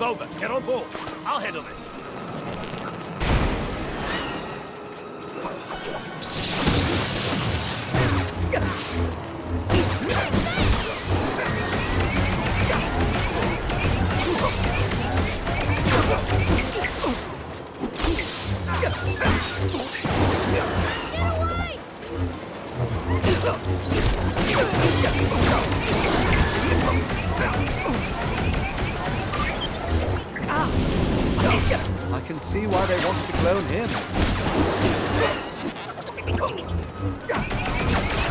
over. Get on board. I'll handle this. I can see why they wanted to clone him.